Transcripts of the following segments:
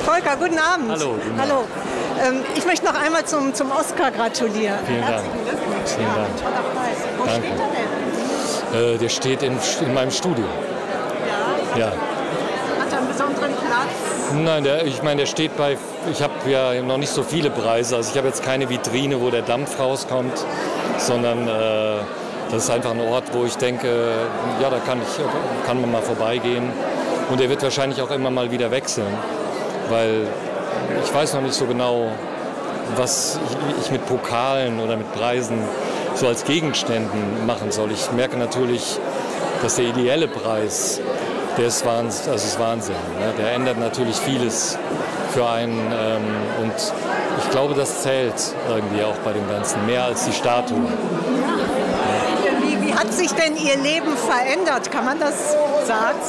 Volker, guten Abend. Hallo. Guten Hallo. Ich möchte noch einmal zum Oscar gratulieren. Vielen Dank. Herzlichen Glückwunsch. Vielen Dank. Toller Preis. Wo Danke. steht er denn? Der steht in meinem Studio. Ja. Ja. Hat er einen besonderen Platz? Nein, der steht ich habe ja noch nicht so viele Preise, also ich habe jetzt keine Vitrine, wo der Dampf rauskommt, sondern das ist einfach ein Ort, wo ich denke, ja, da kann man mal vorbeigehen. Und der wird wahrscheinlich auch immer mal wieder wechseln, weil ich weiß noch nicht so genau, was ich mit Pokalen oder mit Preisen so als Gegenständen machen soll. Ich merke natürlich, dass der ideelle Preis, der ist Wahnsinn. Ne? Der ändert natürlich vieles für einen und ich glaube, das zählt irgendwie auch bei dem Ganzen, mehr als die Statue. Wie hat sich denn Ihr Leben verändert? Kann man das sagen?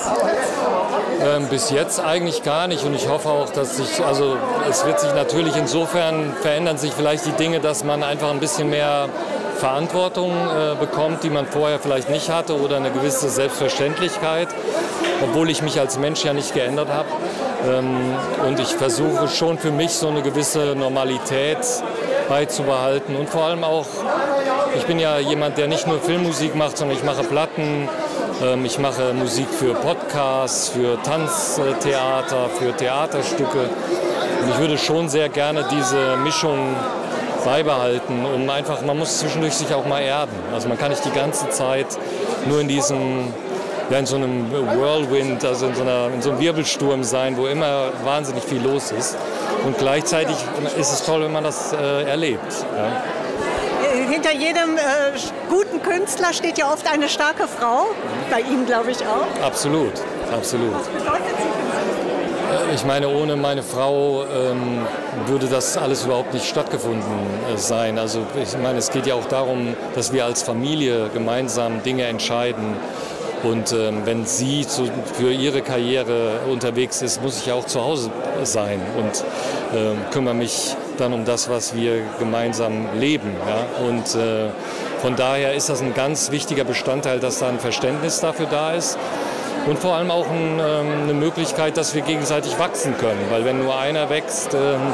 Bis jetzt eigentlich gar nicht und ich hoffe auch, es wird sich natürlich insofern verändern sich vielleicht die Dinge, dass man einfach ein bisschen mehr Verantwortung bekommt, die man vorher vielleicht nicht hatte oder eine gewisse Selbstverständlichkeit, obwohl ich mich als Mensch ja nicht geändert habe. Und ich versuche schon für mich so eine gewisse Normalität beizubehalten und vor allem auch, ich bin ja jemand, der nicht nur Filmmusik macht, sondern ich mache Platten, ich mache Musik für Podcasts, für Tanztheater, für Theaterstücke und ich würde schon sehr gerne diese Mischung beibehalten, man muss zwischendurch sich auch mal erden. Also man kann nicht die ganze Zeit nur in so einem Whirlwind, also in so einem Wirbelsturm sein, wo immer wahnsinnig viel los ist. Und gleichzeitig ist es toll, wenn man das erlebt. Ja. Hinter jedem guten Künstler steht ja oft eine starke Frau, bei Ihnen glaube ich auch. Absolut, absolut. Was bedeutet sie für Sie? Ich meine, ohne meine Frau würde das alles überhaupt nicht stattgefunden sein. Also ich meine, es geht ja auch darum, dass wir als Familie gemeinsam Dinge entscheiden. Und wenn sie für ihre Karriere unterwegs ist, muss ich ja auch zu Hause sein und kümmere mich dann um das, was wir gemeinsam leben. Ja? Und von daher ist das ein ganz wichtiger Bestandteil, dass da ein Verständnis dafür da ist. Und vor allem auch eine Möglichkeit, dass wir gegenseitig wachsen können. Weil wenn nur einer wächst,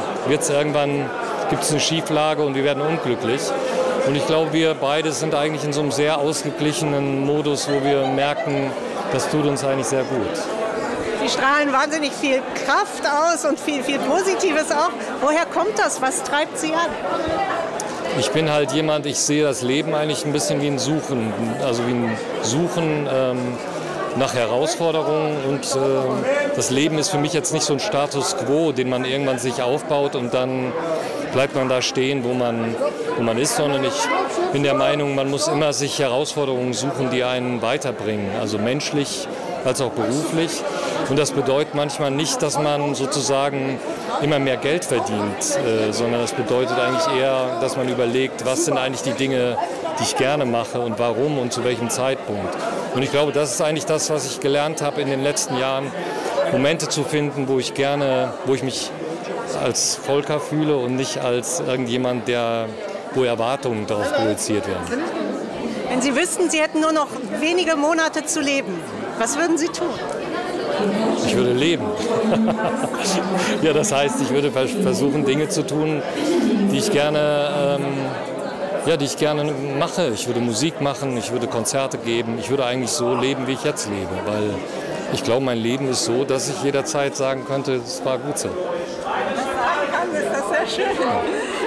gibt es eine Schieflage und wir werden unglücklich. Und ich glaube, wir beide sind eigentlich in so einem sehr ausgeglichenen Modus, wo wir merken, das tut uns eigentlich sehr gut. Sie strahlen wahnsinnig viel Kraft aus und viel Positives auch. Woher kommt das? Was treibt Sie an? Ich bin halt jemand, ich sehe das Leben eigentlich ein bisschen wie ein Suchen. Also wie ein Suchen nach Herausforderungen. Und das Leben ist für mich jetzt nicht so ein Status quo, den man irgendwann sich aufbaut und dann bleibt man da stehen, wo man ist, sondern ich bin der Meinung, man muss immer sich Herausforderungen suchen, die einen weiterbringen, also menschlich als auch beruflich. Und das bedeutet manchmal nicht, dass man sozusagen immer mehr Geld verdient, sondern das bedeutet eigentlich eher, dass man überlegt, was sind eigentlich die Dinge, die ich gerne mache und warum und zu welchem Zeitpunkt. Und ich glaube, das ist eigentlich das, was ich gelernt habe in den letzten Jahren, Momente zu finden, wo ich mich als Volker fühle und nicht als irgendjemand, wo Erwartungen darauf projiziert werden. Wenn Sie wüssten, Sie hätten nur noch wenige Monate zu leben, was würden Sie tun? Ich würde leben. Ja, das heißt, ich würde versuchen, Dinge zu tun, die ich gerne mache. Ich würde Musik machen, ich würde Konzerte geben. Ich würde eigentlich so leben, wie ich jetzt lebe, weil ich glaube, mein Leben ist so, dass ich jederzeit sagen könnte, es war gut so. Das ist sehr schön.